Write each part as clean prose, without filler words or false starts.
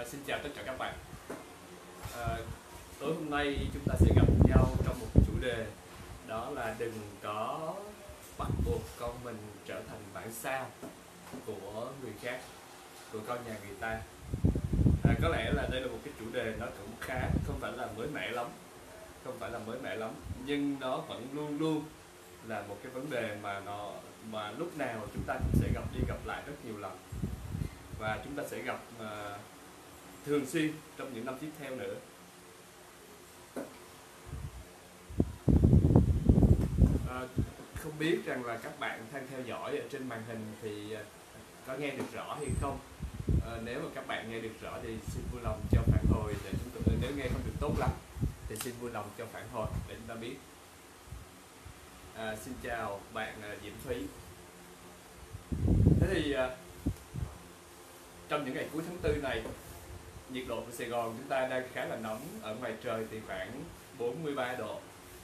Xin chào tất cả các bạn. À, Tối hôm nay chúng ta sẽ gặp nhau trong một chủ đề, đó là đừng có bắt buộc con mình trở thành bản sao của người khác, của con nhà người ta. Có lẽ là đây là một cái chủ đề nó cũng khá không phải là mới mẻ lắm, nhưng nó vẫn luôn luôn là một cái vấn đề mà lúc nào chúng ta cũng sẽ gặp đi gặp lại rất nhiều lần, và chúng ta sẽ gặp thường xuyên trong những năm tiếp theo nữa. Không biết rằng là các bạn đang theo dõi ở trên màn hình thì có nghe được rõ hay không. Nếu mà các bạn nghe được rõ thì xin vui lòng cho phản hồi để chúng tôi, nếu nghe không được tốt lắm thì xin vui lòng cho phản hồi để chúng ta biết. Xin chào bạn Diễm Thúy. Thế thì trong những ngày cuối tháng 4 này, nhiệt độ của Sài Gòn chúng ta đang khá là nóng. Ở ngoài trời thì khoảng 43 độ,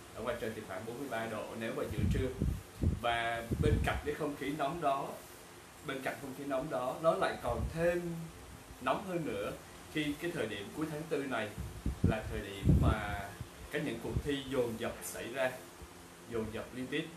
nếu mà giữa trưa. Và bên cạnh không khí nóng đó, nó lại còn thêm nóng hơn nữa khi cái thời điểm cuối tháng 4 này là thời điểm mà có những cuộc thi dồn dập xảy ra, dồn dập liên tiếp.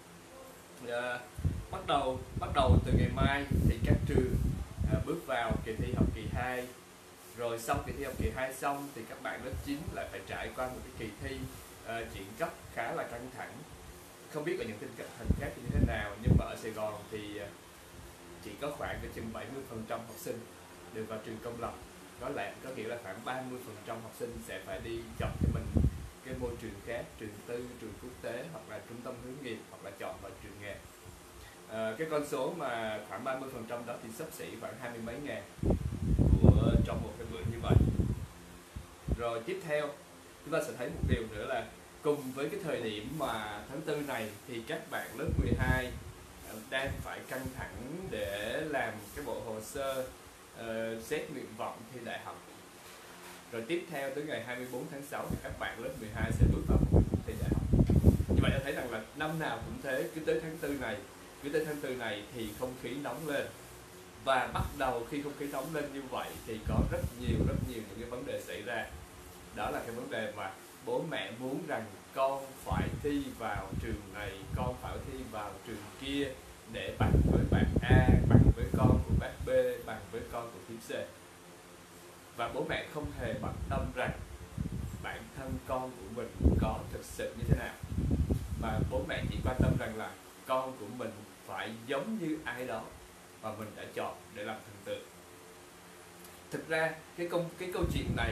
Bắt đầu từ ngày mai thì các trường bước vào kỳ thi học kỳ 2. Rồi xong kỳ thi học kỳ 2 xong thì các bạn lớp 9 lại phải trải qua một cái kỳ thi chuyển cấp khá là căng thẳng. Không biết ở những tỉnh thành khác như thế nào, nhưng mà ở Sài Gòn thì chỉ có khoảng chừng 70% học sinh đều vào trường công lập. Có nghĩa là khoảng 30% học sinh sẽ phải đi chọn cho mình cái môi trường khác, trường tư, trường quốc tế, hoặc là trung tâm hướng nghiệp, hoặc là chọn vào trường nghề. Cái con số mà khoảng 30% đó thì xấp xỉ khoảng 20 mấy ngàn trong một cái bữa như vậy. Rồi tiếp theo chúng ta sẽ thấy một điều nữa là cùng với cái thời điểm mà tháng 4 này thì các bạn lớp 12 đang phải căng thẳng để làm cái bộ hồ sơ xét nguyện vọng thi đại học. Rồi tiếp theo tới ngày 24 tháng 6 thì các bạn lớp 12 sẽ bước vào một cuộc thi đại học. Như vậy ta thấy rằng là năm nào cũng thế, cứ tới tháng 4 này thì không khí nóng lên. Và bắt đầu khi không khí nóng lên như vậy thì có rất nhiều những cái vấn đề xảy ra. Đó là cái vấn đề mà bố mẹ muốn rằng con phải thi vào trường này, con phải thi vào trường kia để bằng với bạn A, bằng với con của bác B, bằng với con của thím C. Và bố mẹ không hề bận tâm rằng bản thân con của mình có thực sự như thế nào, mà bố mẹ chỉ quan tâm rằng là con của mình phải giống như ai đó mà mình đã chọn để làm thần tượng. Thực ra cái câu chuyện này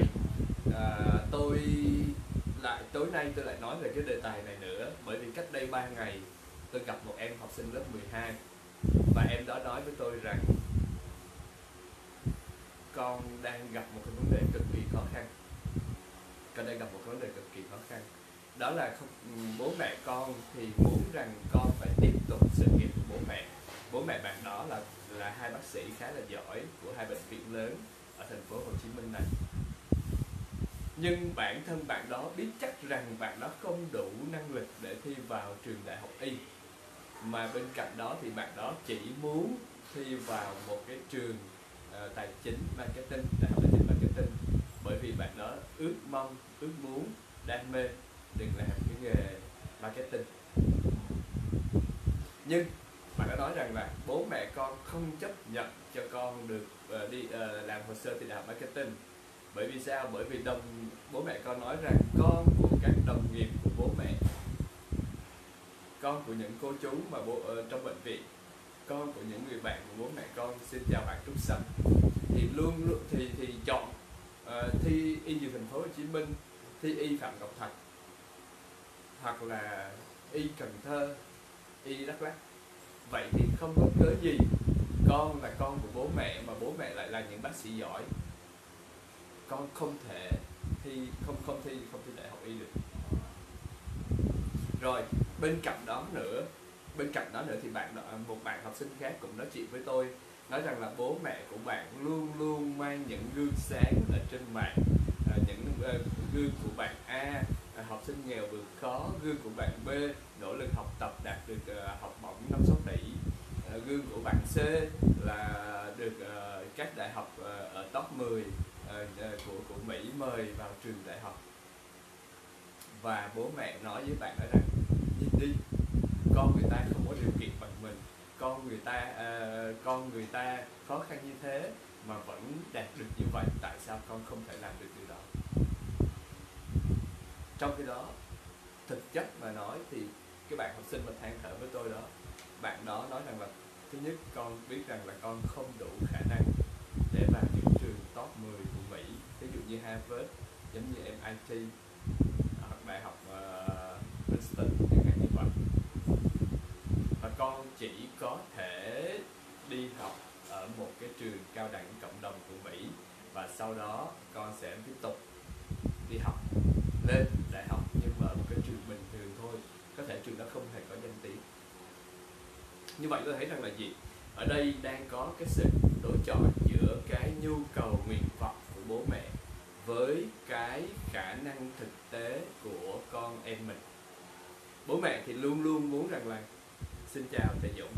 tối nay tôi lại nói về cái đề tài này nữa, bởi vì cách đây 3 ngày tôi gặp một em học sinh lớp 12 và em đó nói với tôi rằng con đang gặp một cái vấn đề cực kỳ khó khăn. Đó là bố mẹ con thì muốn rằng con phải tiếp tục sự nghiệp của bố mẹ. Bố mẹ bạn đó là hai bác sĩ khá là giỏi của hai bệnh viện lớn ở thành phố Hồ Chí Minh này. Nhưng bản thân bạn đó biết chắc rằng bạn đó không đủ năng lực để thi vào trường đại học y. Mà bên cạnh đó thì bạn đó chỉ muốn thi vào một cái trường tài chính marketing, đại học tài chính marketing. Bởi vì bạn đó ước muốn, đam mê được làm cái nghề marketing. Nhưng bạn đã nói rằng là bố mẹ con không chấp nhận cho con được đi làm hồ sơ thi đại học marketing. Bởi vì sao? Bởi vì bố mẹ con nói rằng con của các đồng nghiệp của bố mẹ, con của những cô chú mà trong bệnh viện, con của những người bạn của bố mẹ con, xin chào bạn Trúc Sâm, thì luôn chọn thi y Dược thành phố Hồ Chí Minh, thi y Phạm Ngọc Thạch, hoặc là y Cần Thơ, y Đắk Lắk. Vậy thì không có cớ gì con là con của bố mẹ mà bố mẹ lại là những bác sĩ giỏi, con không thể thi đại học y được. Rồi bên cạnh đó nữa thì một bạn học sinh khác cũng nói chuyện với tôi, nói rằng là bố mẹ của bạn luôn luôn mang những gương sáng ở trên mạng, những gương của bạn A học sinh nghèo vượt khó, gương của bạn B nỗ lực học tập đạt được học bổng 5-6 tỷ, gương của bạn C là được các đại học ở top 10 của Mỹ mời vào trường đại học, và bố mẹ nói với bạn đó rằng nhìn đi, con người ta không có điều kiện bằng mình, con người ta khó khăn như thế mà vẫn đạt được như vậy, tại sao con không thể làm được điều đó? Trong khi đó thực chất mà nói thì cái bạn học sinh mà than thở với tôi đó, bạn đó nói rằng là thứ nhất, con biết rằng là con không đủ khả năng để vào những trường top 10 của Mỹ, ví dụ như Harvard, giống như MIT hoặc đại học Princeton chẳng hạn như vậy, và con chỉ có thể đi học ở một cái trường cao đẳng cộng đồng của Mỹ, và sau đó con sẽ tiếp tục đi học lên đại học nhưng mà ở một cái trường bình thường thôi, có thể trường đó không hề có danh tiếng. Như vậy tôi thấy rằng là gì, ở đây đang có cái sự đối chọi giữa cái nhu cầu nguyện vọng của bố mẹ với cái khả năng thực tế của con em mình. Bố mẹ thì luôn luôn muốn rằng là, xin chào thầy Dũng,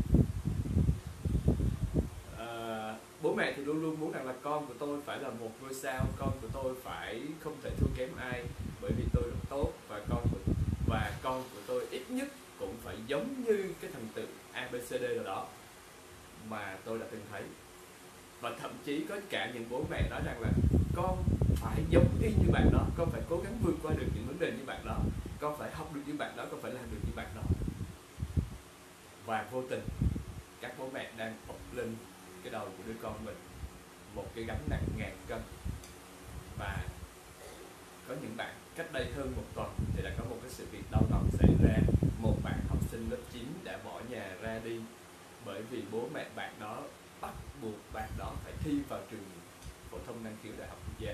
bố mẹ thì luôn luôn muốn rằng là con của tôi phải là một ngôi sao, con của tôi phải không thể thua kém ai bởi vì tôi rất tốt, và con của tôi ít nhất cũng phải giống như cái thần tượng ABCD nào đó mà tôi đã từng thấy. Và thậm chí có cả những bố mẹ nói rằng là con phải giống y như bạn đó, con phải cố gắng vượt qua được những vấn đề như bạn đó, con phải học được như bạn đó, con phải làm được như bạn đó. Và vô tình các bố mẹ đang ụp lên cái đầu của đứa con mình một cái gánh nặng ngàn cân. Và có những bạn cách đây hơn một tuần thì đã có một cái sự việc đau lòng xảy ra. Một bạn học sinh lớp 9 đã bỏ nhà ra đi bởi vì bố mẹ bạn đó bắt buộc bạn đó phải thi vào trường phổ thông năng khiếu đại học quốc gia.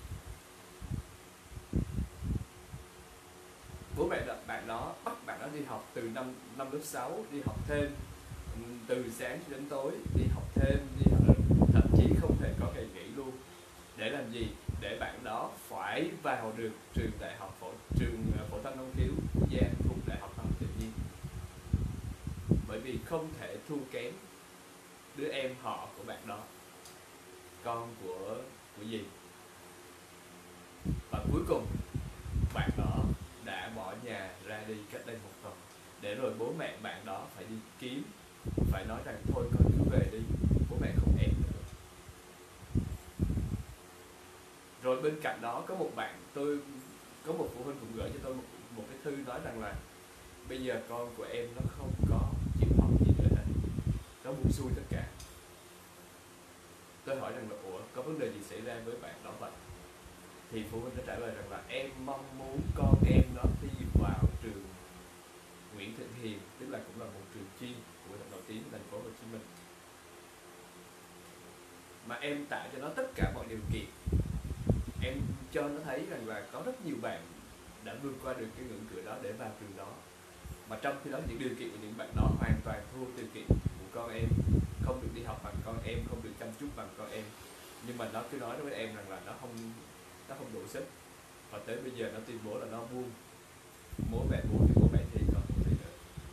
Bố mẹ bạn đó bắt bạn đó đi học từ năm lớp 6, đi học thêm từ sáng đến tối, đi học thêm, thậm chí không thể có ngày nghỉ luôn. Để làm gì? Để bạn đó phải vào được trường phổ thông năng khiếu quốc gia thuộc đại học khoa học tự nhiên, bởi vì không thể thua kém đứa em họ của bạn đó, con của gì. Và cuối cùng bạn đó đã bỏ nhà ra đi cách đây một tuần, để rồi bố mẹ bạn đó phải đi kiếm, phải nói rằng thôi con cứ về đi, bố mẹ không ép nữa. Rồi bên cạnh đó có một bạn, có một phụ huynh cũng gửi cho tôi một cái thư nói rằng là bây giờ con của em nó không có chịu học gì nữa hết, nó buông xuôi tất cả. Tôi hỏi rằng là ủa, có vấn đề gì xảy ra với bạn đó vậy? Thì phụ huynh đã trả lời rằng là em mong muốn con em nó thi vào trường Nguyễn Thượng Hiền, tức là cũng là một trường chuyên của nổi tiếng của thành phố Hồ Chí Minh, mà em tạo cho nó tất cả mọi điều kiện, em cho nó thấy rằng là có rất nhiều bạn đã vượt qua được cái ngưỡng cửa đó để vào trường đó, mà trong khi đó những điều kiện của những bạn đó hoàn toàn thua điều kiện của con em, không được đi học bằng con em, không được chăm chút bằng con em, nhưng mà nó cứ nói với em rằng là nó không đủ sức, và tới bây giờ nó tuyên bố là nó buông. Bố mẹ buông thì bố mẹ thi, còn không thi nữa.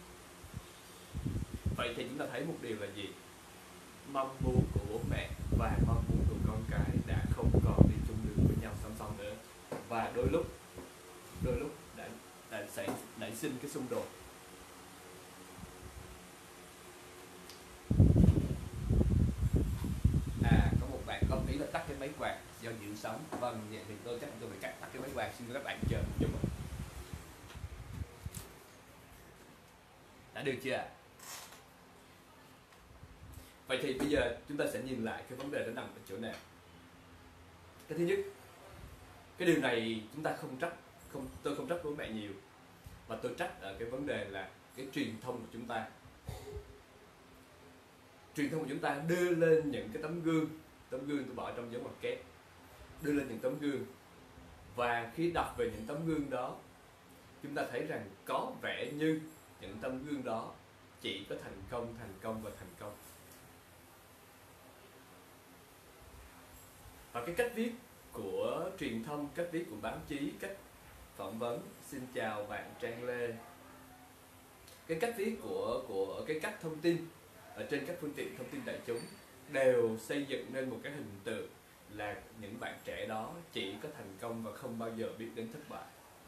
Vậy thì chúng ta thấy một điều là gì? Mong muốn của bố mẹ và mong muốn của con cái đã không còn đi chung đường với nhau song song nữa, và đôi lúc đã nảy sinh cái xung đột. Có một bạn góp ý là tắt cái máy quạt do dịu sóng. Vâng, vậy thì tôi chắc tôi phải tắt cái máy quạt, xin các bạn chờ một chút. Đã được chưa ạ? Vậy thì bây giờ chúng ta sẽ nhìn lại cái vấn đề đó nằm ở chỗ nào. Cái thứ nhất, cái điều này chúng ta tôi không trách bố mẹ nhiều, và tôi trách ở cái vấn đề là cái truyền thông của chúng ta. Truyền thông của chúng ta đưa lên những cái tấm gương tôi bỏ trong dấu ngoặc kép, đưa lên những tấm gương, và khi đọc về những tấm gương đó, chúng ta thấy rằng có vẻ như những tấm gương đó chỉ có thành công và thành công. Và cái cách viết của truyền thông, cách viết của báo chí, cách phỏng vấn, xin chào bạn Trang Lê, cái cách viết của cái cách thông tin ở trên các phương tiện thông tin đại chúng đều xây dựng nên một cái hình tượng là những bạn trẻ đó không bao giờ biết đến thất bại.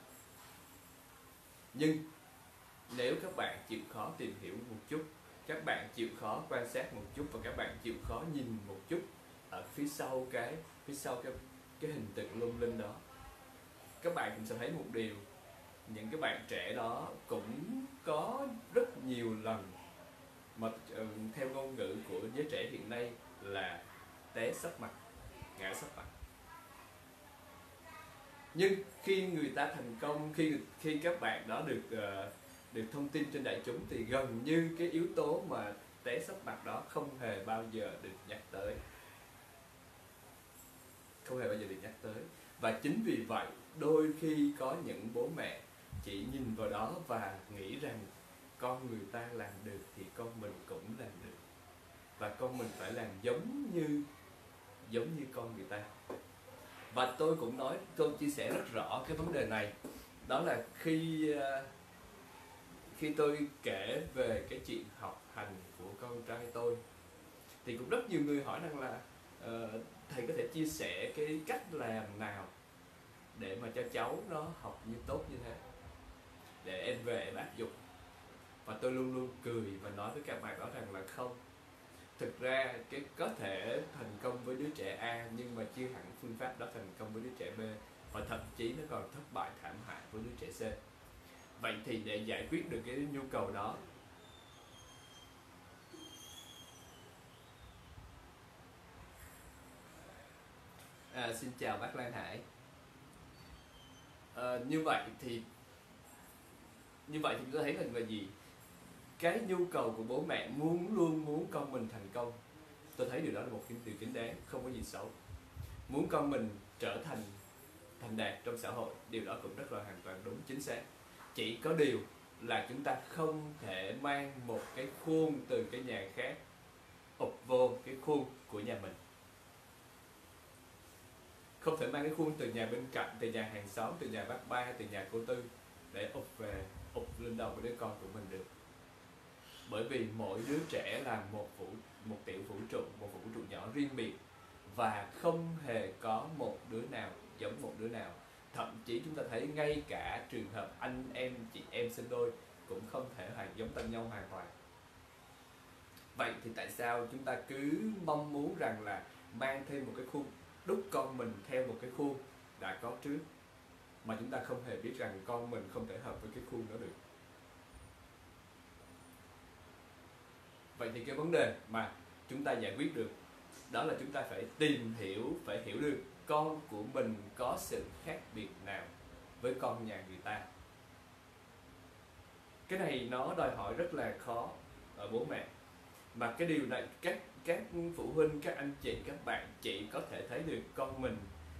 Nhưng nếu các bạn chịu khó tìm hiểu một chút, các bạn chịu khó quan sát một chút, và các bạn chịu khó nhìn một chút ở phía sau cái hình tượng lung linh đó, các bạn cũng sẽ thấy một điều: những cái bạn trẻ đó cũng có rất nhiều lần mà theo ngôn ngữ của giới trẻ hiện nay là té sấp mặt, ngã sấp mặt. Nhưng khi người ta thành công, khi các bạn đó được thông tin trên đại chúng, thì gần như cái yếu tố mà té sấp mặt đó không hề bao giờ được nhắc tới, không hề bao giờ được nhắc tới. Và chính vì vậy đôi khi có những bố mẹ chỉ nhìn vào đó và nghĩ rằng con người ta làm được thì con mình cũng làm được, và con mình phải làm giống như con người ta. Và tôi chia sẻ rất rõ cái vấn đề này. Đó là khi tôi kể về cái chuyện học hành của con trai tôi, thì cũng rất nhiều người hỏi rằng là thầy có thể chia sẻ cái cách làm nào để mà cho cháu nó học như tốt như thế, để em về em áp dụng. Và tôi luôn luôn cười và nói với các bạn đó rằng là không, thực ra cái có thể thành công với đứa trẻ A, nhưng mà chưa hẳn phương pháp đó thành công với đứa trẻ B, và thậm chí nó còn thất bại thảm hại với đứa trẻ C. Vậy thì để giải quyết được cái nhu cầu đó, xin chào bác Lan Hải. Như vậy thì chúng ta thấy rằng là gì? Cái nhu cầu của bố mẹ luôn muốn con mình thành công. Tôi thấy điều đó là một điều chính đáng, không có gì xấu. Muốn con mình trở thành đạt trong xã hội, điều đó cũng rất là hoàn toàn đúng, chính xác. Chỉ có điều là chúng ta không thể mang một cái khuôn từ cái nhà khác ụp vô cái khuôn của nhà mình. Không thể mang cái khuôn từ nhà bên cạnh, từ nhà hàng xóm, từ nhà bác Ba, từ nhà cô Tư để ụp lên đầu của đứa con của mình được. Bởi vì mỗi đứa trẻ là một tiểu vũ trụ, một vũ trụ nhỏ riêng biệt, và không hề có một đứa nào giống một đứa nào. Thậm chí chúng ta thấy ngay cả trường hợp anh em, chị em sinh đôi cũng không thể giống tân nhau hoàn toàn. Vậy thì tại sao chúng ta cứ mong muốn rằng là mang thêm một cái khuôn, đúc con mình theo một cái khuôn đã có trước, mà chúng ta không hề biết rằng con mình không thể hợp với cái khuôn đó được. Vậy thì cái vấn đề mà chúng ta giải quyết được đó là chúng ta phải hiểu được con của mình có sự khác biệt nào với con nhà người ta. Cái này nó đòi hỏi rất là khó ở bố mẹ, mà cái điều này các phụ huynh, các anh chị, các bạn chỉ có thể thấy được con mình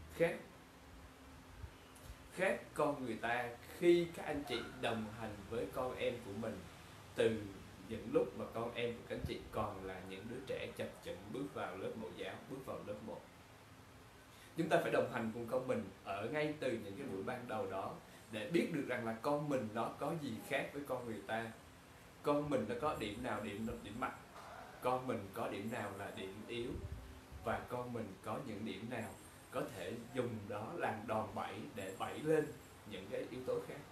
khác con người ta khi các anh chị đồng hành với con em của mình từ những lúc mà con em của các anh chị còn là những đứa trẻ chập chững bước vào lớp mẫu giáo, bước vào lớp 1. Chúng ta phải đồng hành cùng con mình ở ngay từ những cái buổi ban đầu đó, để biết được rằng là con mình nó có gì khác với con người ta, con mình nó có điểm nào điểm mạnh, con mình có điểm nào là điểm yếu, và con mình có những điểm nào có thể dùng đó làm đòn bẩy để bẩy lên những cái yếu tố khác.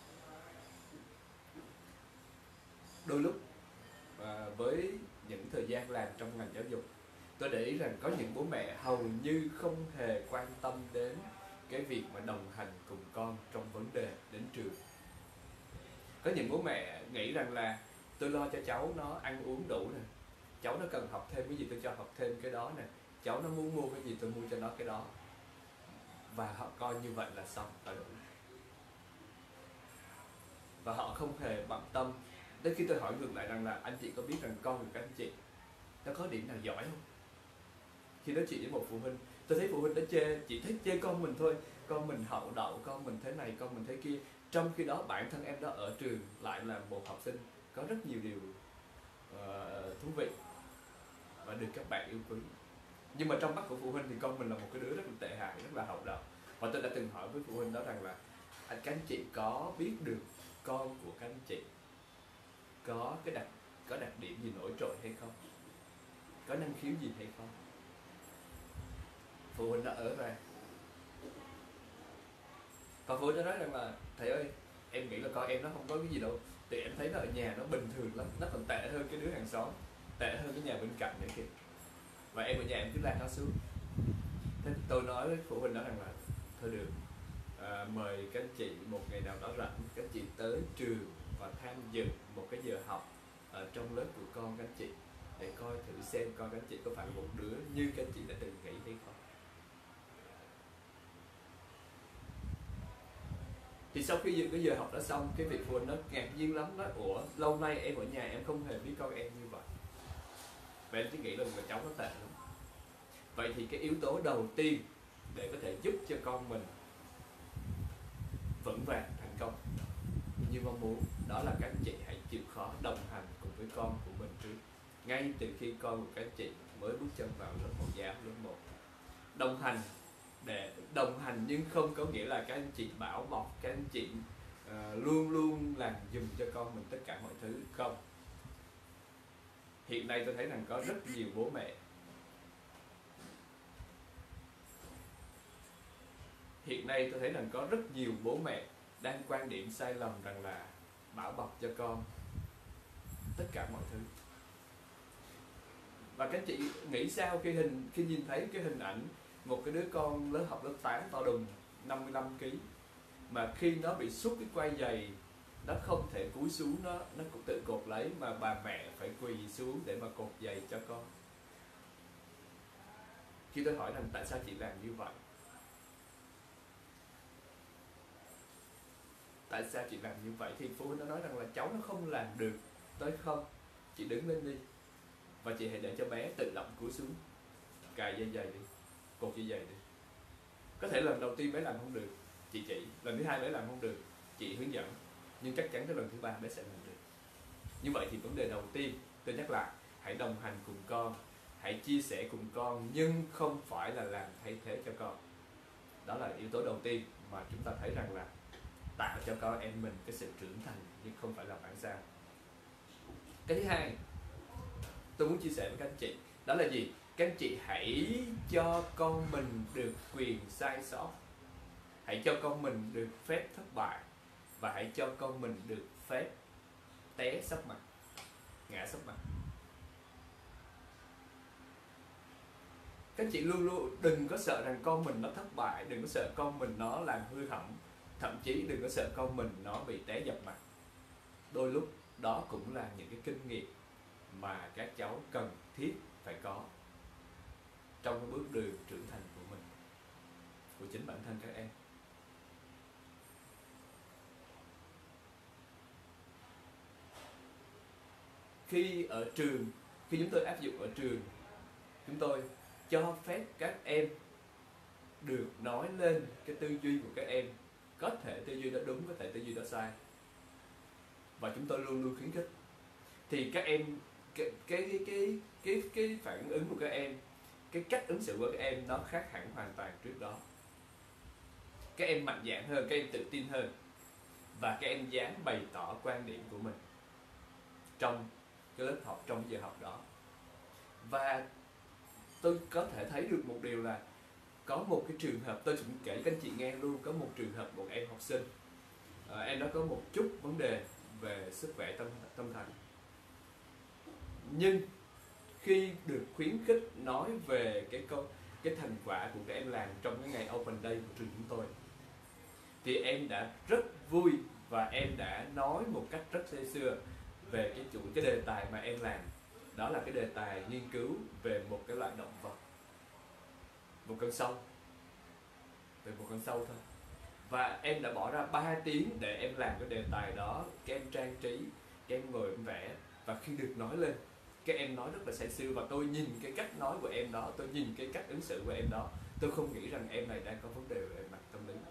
Đôi lúc với những thời gian làm trong ngành giáo dục, tôi để ý rằng có những bố mẹ hầu như không hề quan tâm đến cái việc mà đồng hành cùng con trong vấn đề đến trường. Có những bố mẹ nghĩ rằng là tôi lo cho cháu nó ăn uống đủ nè, cháu nó cần học thêm cái gì tôi cho học thêm cái đó nè, cháu nó muốn mua cái gì tôi mua cho nó cái đó, và họ coi như vậy là xong, là đủ. Và họ không hề bận tâm đến khi tôi hỏi ngược lại rằng là anh chị có biết rằng con của các anh chị nó có điểm nào giỏi không? Khi nói chuyện với một phụ huynh, tôi thấy phụ huynh đã chỉ thích chê con mình thôi, con mình hậu đậu, con mình thế này, con mình thế kia. Trong khi đó bản thân em đó ở trường lại là một học sinh có rất nhiều điều thú vị và được các bạn yêu quý. Nhưng mà trong mắt của phụ huynh thì con mình là một cái đứa rất là tệ hại, rất là hậu đậu. Và tôi đã từng hỏi với phụ huynh đó rằng là các anh chị có biết được con của các anh chị có đặc điểm gì nổi trội hay không, có năng khiếu gì hay không? Phụ huynh đã ở ra. Và phụ huynh nó nói rằng là thầy ơi, em nghĩ là con em nó không có cái gì đâu, thì em thấy nó ở nhà nó bình thường lắm, nó còn tệ hơn cái đứa hàng xóm, tệ hơn cái nhà bên cạnh nữa kìa, và em ở nhà em cứ la nó xuống. Thế tôi nói với phụ huynh đó rằng là thôi được, mời các anh chị một ngày nào đó rảnh, các anh chị tới trường và tham dự một cái giờ học ở trong lớp của con các anh chị, để coi thử xem con các anh chị có phải là một đứa như các anh chị đã từng nghĩ hay không. Thì sau khi cái giờ học đã xong, cái vị phụ huynh nó ngạc nhiên lắm, nói ủa lâu nay em ở nhà em không hề biết con em như vậy, và em chỉ nghĩ là cháu nó tệ lắm. Vậy thì cái yếu tố đầu tiên để có thể giúp cho con mình vững vàng thành công như mong muốn, đó là các anh chị hãy chịu khó đồng hành cùng với con của mình trước, ngay từ khi con của các anh chị mới bước chân vào lớp mẫu giáo, lớp 1. Đồng hành, để đồng hành nhưng không có nghĩa là các anh chị bảo bọc, các anh chị luôn luôn làm giùm cho con mình tất cả mọi thứ, không. Hiện nay tôi thấy rằng có rất nhiều bố mẹ, đang quan điểm sai lầm rằng là bảo bọc cho con tất cả mọi thứ. Và các chị nghĩ sao khi nhìn thấy cái hình ảnh một cái đứa con lớp học lớp 8 to đùng 55 kg, mà khi nó bị sút cái quai giày, nó không thể cúi xuống, nó cũng tự cột lấy, mà bà mẹ phải quỳ xuống để mà cột giày cho con. Khi tôi hỏi rằng tại sao chị làm như vậy, tại sao chị làm như vậy, thì phụ huynh nó nói rằng là cháu nó không làm được. Tôi không, chị đứng lên đi, và chị hãy để cho bé tự động cúi xuống, cài dây giày đi, cột dây giày đi. Có thể lần đầu tiên bé làm không được, chị chỉ. Lần thứ hai bé làm không được, chị hướng dẫn. Nhưng chắc chắn tới lần thứ ba bé sẽ làm được. Như vậy thì vấn đề đầu tiên, tôi nhắc lại, hãy đồng hành cùng con, hãy chia sẻ cùng con, nhưng không phải là làm thay thế cho con. Đó là yếu tố đầu tiên mà chúng ta thấy rằng là tạo cho con em mình cái sự trưởng thành, nhưng không phải là bản sao. Cái thứ hai tôi muốn chia sẻ với các anh chị, đó là gì? Các anh chị hãy cho con mình được quyền sai sót, hãy cho con mình được phép thất bại, và hãy cho con mình được phép té sấp mặt, ngã sấp mặt. Các anh chị luôn luôn đừng có sợ rằng con mình nó thất bại, đừng có sợ con mình nó làm hư hỏng, thậm chí đừng có sợ con mình nó bị té dập mặt. Đôi lúc đó cũng là những cái kinh nghiệm mà các cháu cần thiết phải có trong cái bước đường trưởng thành của mình, của chính bản thân các em. Khi ở trường, khi chúng tôi áp dụng ở trường, chúng tôi cho phép các em được nói lên cái tư duy của các em. Có thể tư duy đó đúng, có thể tư duy đó sai, và chúng tôi luôn luôn khuyến khích. Thì các em, cái phản ứng của các em, cái cách ứng xử của các em nó khác hẳn hoàn toàn trước đó. Các em mạnh dạn hơn, các em tự tin hơn, và các em dám bày tỏ quan điểm của mình trong cái lớp học, trong giờ học đó. Và tôi có thể thấy được một điều là có một cái trường hợp, tôi cũng kể các anh chị nghe luôn. Có một trường hợp, một em học sinh, em đó có một chút vấn đề về sức khỏe tâm thần, nhưng khi được khuyến khích nói về cái thành quả của các em làm trong cái ngày Open Day của trường chúng tôi, thì em đã rất vui, và em đã nói một cách rất say sưa về cái đề tài mà em làm. Đó là cái đề tài nghiên cứu về một cái loại động vật, một con sâu, về một con sâu thôi. Và em đã bỏ ra 3 tiếng để em làm cái đề tài đó. Các em trang trí, các em ngồi em vẽ, và khi được nói lên, các em nói rất là say sưa. Và tôi nhìn cái cách nói của em đó, tôi nhìn cái cách ứng xử của em đó, tôi không nghĩ rằng em này đang có vấn đề về mặt tâm lý.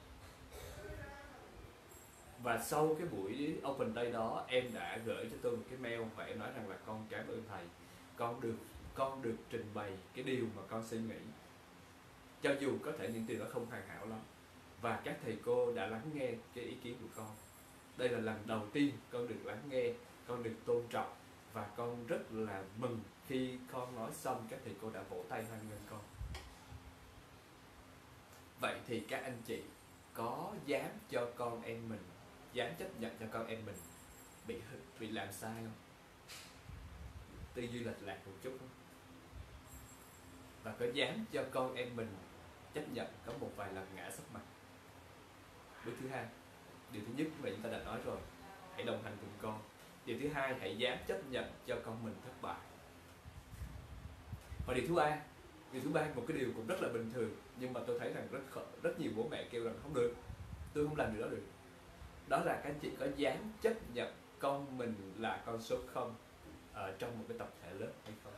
Và sau cái buổi Open Day đó, em đã gửi cho tôi một cái mail, và em nói rằng là con cảm ơn thầy, con được trình bày cái điều mà con suy nghĩ, cho dù có thể những điều đó không hoàn hảo lắm, và các thầy cô đã lắng nghe cái ý kiến của con. Đây là lần đầu tiên con được lắng nghe, con được tôn trọng, và con rất là mừng khi con nói xong các thầy cô đã vỗ tay hoan nghênh con. Vậy thì các anh chị có dám cho con em mình, dám chấp nhận cho con em mình bị làm sai không, tư duy lệch lạc một chút không? Và có dám cho con em mình chấp nhận có một vài lần ngã sấp mặt? Bước thứ hai, điều thứ nhất mà chúng ta đã nói rồi, hãy đồng hành cùng con. Điều thứ hai, hãy dám chấp nhận cho con mình thất bại. Và điều thứ ba, một cái điều cũng rất là bình thường, nhưng mà tôi thấy rằng rất nhiều bố mẹ kêu rằng không được, tôi không làm điều đó được. Đó là các anh chị có dám chấp nhận con mình là con số 0 ở trong một cái tập thể lớp hay không?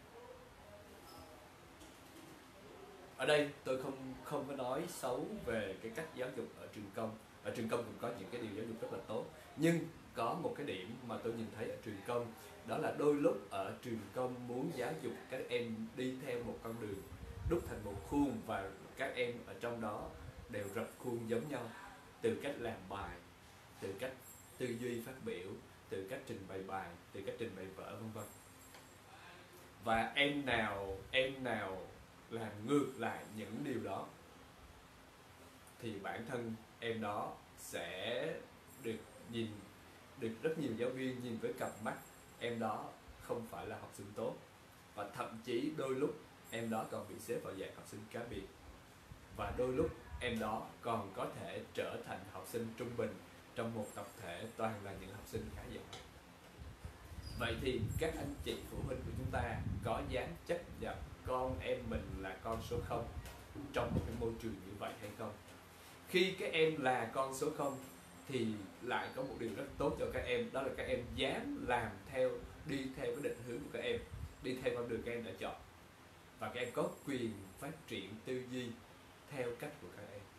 Ở đây tôi không có nói xấu về cái cách giáo dục ở trường công. Ở trường công cũng có những cái điều giáo dục rất là tốt, nhưng có một cái điểm mà tôi nhìn thấy ở trường công, đó là đôi lúc ở trường công muốn giáo dục các em đi theo một con đường đúc thành một khuôn, và các em ở trong đó đều rập khuôn giống nhau, từ cách làm bài, từ cách tư duy phát biểu, từ cách trình bày bài, từ cách trình bày vở, vân vân. Và em nào làm ngược lại những điều đó thì bản thân em đó sẽ được rất nhiều giáo viên nhìn với cặp mắt em đó không phải là học sinh tốt, và thậm chí đôi lúc em đó còn bị xếp vào dạng học sinh cá biệt, và đôi lúc em đó còn có thể trở thành học sinh trung bình trong một tập thể toàn là những học sinh khá giỏi. Vậy thì các anh chị phụ huynh của chúng ta có dám chấp nhận con em mình là con số 0 trong một cái môi trường như vậy hay không? Khi các em là con số 0 thì lại có một điều rất tốt cho các em, đó là các em dám làm theo, đi theo cái định hướng của các em, đi theo con đường các em đã chọn, và các em có quyền phát triển tư duy theo cách của các em.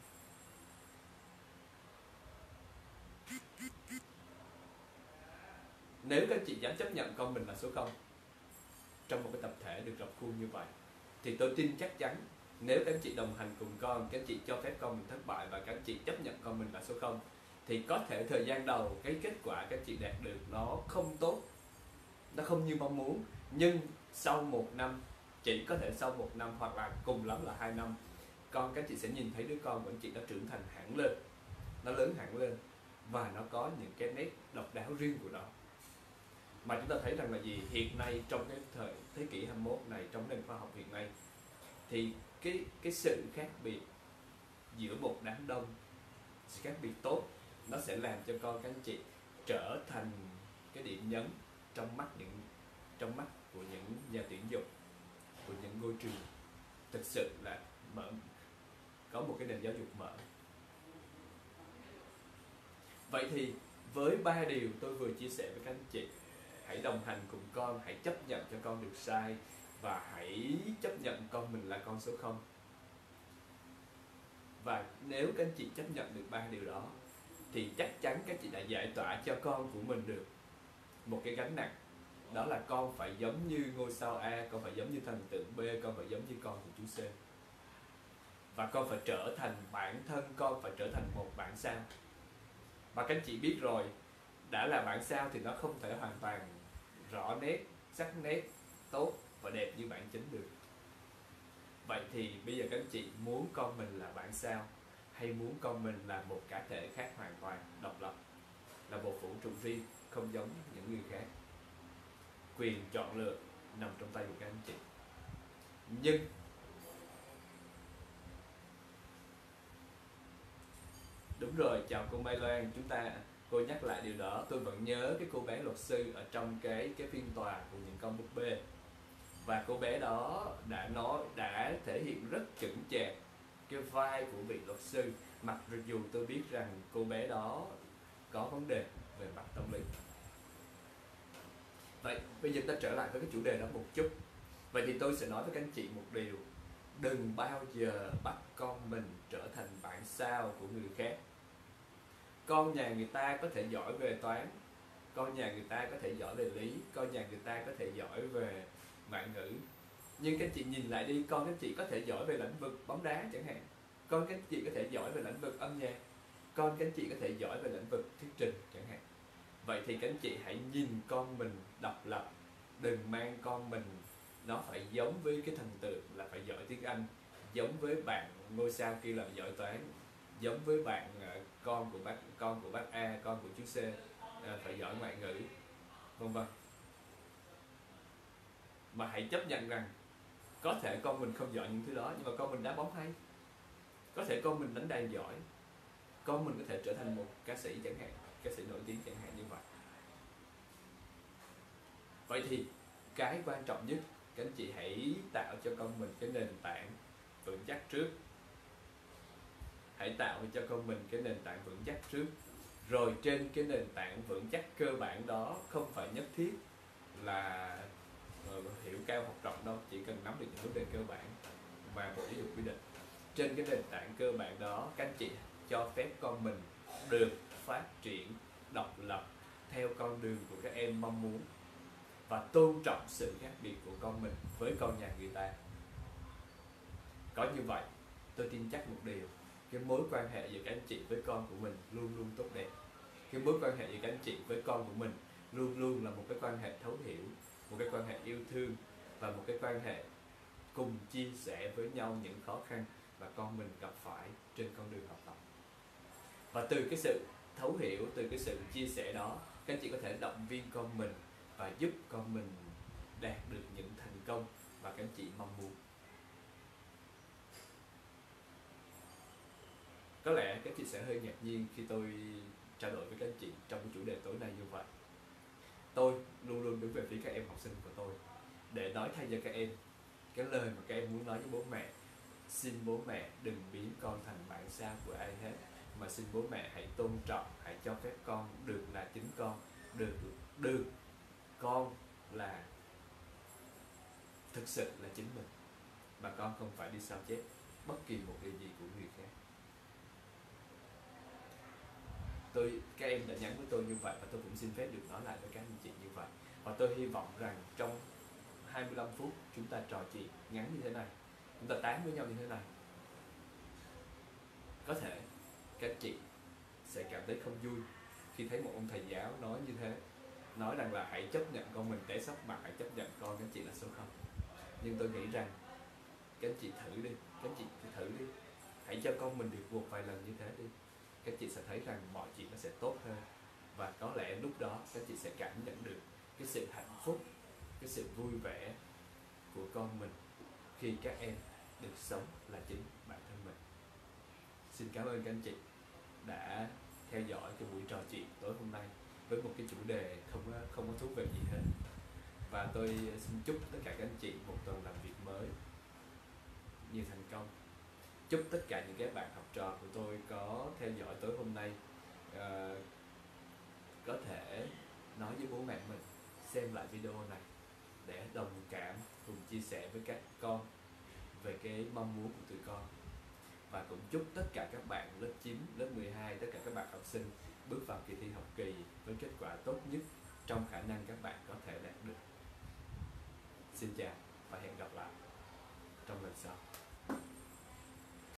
Nếu các anh chị dám chấp nhận con mình là số 0 trong một cái tập thể được rập khuôn như vậy, thì tôi tin chắc chắn nếu các anh chị đồng hành cùng con, các anh chị cho phép con mình thất bại và các anh chị chấp nhận con mình là số 0, thì có thể thời gian đầu cái kết quả các anh chị đạt được nó không tốt, nó không như mong muốn, nhưng sau 1 năm, chỉ có thể sau 1 năm hoặc là cùng lắm là 2 năm, các anh chị sẽ nhìn thấy đứa con của anh chị nó trưởng thành hẳn lên, nó lớn hẳn lên, và nó có những cái nét độc đáo riêng của nó. Mà chúng ta thấy rằng là gì? Hiện nay trong cái thế kỷ 21 này, trong nền khoa học hiện nay, thì cái sự khác biệt giữa một đám đông, sự khác biệt tốt, nó sẽ làm cho con các anh chị trở thành cái điểm nhấn trong mắt của những nhà tuyển dụng, của những ngôi trường thực sự là có một cái nền giáo dục mở. Vậy thì với 3 điều tôi vừa chia sẻ với các anh chị, hãy đồng hành cùng con, hãy chấp nhận cho con được sai, và hãy chấp nhận con mình là con số 0. Và nếu các anh chị chấp nhận được 3 điều đó, thì chắc chắn các chị đã giải tỏa cho con của mình được một cái gánh nặng, đó là con phải giống như ngôi sao A, con phải giống như thần tượng B, con phải giống như con của chú C, và con phải trở thành bản thân con, phải trở thành một bản sao. Và các anh chị biết rồi, đã là bản sao thì nó không thể hoàn toàn rõ nét, sắc nét, tốt và đẹp như bản chính được. Vậy thì bây giờ các anh chị muốn con mình là bản sao, hay muốn con mình là một cá thể khác hoàn toàn, độc lập, là một vũ trụ riêng, không giống những người khác? Quyền chọn lựa nằm trong tay của các anh chị. Nhưng đúng rồi, chào cô Mai Loan, cô nhắc lại điều đó, tôi vẫn nhớ cái cô bé luật sư ở trong cái phiên tòa của những con búp bê, và cô bé đó đã thể hiện rất chững chạc cái vai của vị luật sư, mặc dù tôi biết rằng cô bé đó có vấn đề về mặt tâm lý. Vậy bây giờ ta trở lại với cái chủ đề đó một chút. Vậy thì tôi sẽ nói với các anh chị một điều: đừng bao giờ bắt con mình trở thành bản sao của người khác. Con nhà người ta có thể giỏi về toán, con nhà người ta có thể giỏi về lý, con nhà người ta có thể giỏi về ngoại ngữ, nhưng các anh chị nhìn lại đi, con các anh chị có thể giỏi về lĩnh vực bóng đá chẳng hạn, con các anh chị có thể giỏi về lĩnh vực âm nhạc, con các anh chị có thể giỏi về lĩnh vực thuyết trình chẳng hạn. Vậy thì các anh chị hãy nhìn con mình độc lập, đừng mang con mình nó phải giống với cái thần tượng là phải giỏi tiếng Anh, giống với bạn ngôi sao kia là giỏi toán, giống với bạn con của bác A, con của chú C phải giỏi ngoại ngữ, vân vân. Mà hãy chấp nhận rằng có thể con mình không giỏi những thứ đó, nhưng mà con mình đá bóng hay, có thể con mình đánh đàn giỏi, con mình có thể trở thành một ca sĩ chẳng hạn, ca sĩ nổi tiếng chẳng hạn như vậy. Vậy thì cái quan trọng nhất, các anh chị hãy tạo cho con mình cái nền tảng vững chắc trước. Hãy tạo cho con mình cái nền tảng vững chắc trước. Rồi trên cái nền tảng vững chắc cơ bản đó, không phải nhất thiết là hiểu cao học rộng đâu, chỉ cần nắm được những vấn đề cơ bản mà Bộ Giáo dục quy định. Trên cái nền tảng cơ bản đó, các anh chị cho phép con mình được phát triển độc lập theo con đường của các em mong muốn, và tôn trọng sự khác biệt của con mình với con nhà người ta. Có như vậy, tôi tin chắc một điều, cái mối quan hệ giữa các anh chị với con của mình luôn luôn tốt đẹp. Cái mối quan hệ giữa các anh chị với con của mình luôn luôn là một cái quan hệ thấu hiểu, một cái quan hệ yêu thương, và một cái quan hệ cùng chia sẻ với nhau những khó khăn mà con mình gặp phải trên con đường học tập. Và từ cái sự thấu hiểu, từ cái sự chia sẻ đó, các anh chị có thể động viên con mình và giúp con mình đạt được những thành công mà các anh chị mong muốn. Có lẽ các chị sẽ hơi ngạc nhiên khi tôi trao đổi với các anh chị trong cái chủ đề tối nay như vậy. Tôi luôn luôn đứng về phía các em học sinh của tôi để nói thay cho các em cái lời mà các em muốn nói với bố mẹ. Xin bố mẹ đừng biến con thành bản sao của ai hết, mà xin bố mẹ hãy tôn trọng, hãy cho phép con được là chính con, được con là thực sự là chính mình, mà con không phải đi sao chép bất kỳ một điều gì của người khác. Các em đã nhắn với tôi như vậy, và tôi cũng xin phép được nói lại với các anh chị như vậy. Và tôi hy vọng rằng trong 25 phút chúng ta trò chuyện ngắn như thế này, chúng ta tán với nhau như thế này, có thể các anh chị sẽ cảm thấy không vui khi thấy một ông thầy giáo nói như thế, nói rằng là hãy chấp nhận con mình té sấp mặt, hãy chấp nhận con các anh chị là số 0. Nhưng tôi nghĩ rằng các anh chị thử đi, các anh chị thử đi, hãy cho con mình được một vài lần như thế đi, các chị sẽ thấy rằng mọi chuyện nó sẽ tốt hơn. Và có lẽ lúc đó các chị sẽ cảm nhận được cái sự hạnh phúc, cái sự vui vẻ của con mình khi các em được sống là chính bản thân mình. Xin cảm ơn các anh chị đã theo dõi cái buổi trò chuyện tối hôm nay với một cái chủ đề không có thú vị gì hết. Và tôi xin chúc tất cả các anh chị một tuần làm việc mới nhiều thành công. Chúc tất cả những cái bạn học trò của tôi có theo dõi tối hôm nay có thể nói với bố mẹ mình xem lại video này để đồng cảm cùng chia sẻ với các con về cái mong muốn của tụi con. Và cũng chúc tất cả các bạn lớp 9, lớp 12, tất cả các bạn học sinh bước vào kỳ thi học kỳ với kết quả tốt nhất trong khả năng các bạn có thể đạt được. Xin chào và hẹn gặp lại trong lần sau.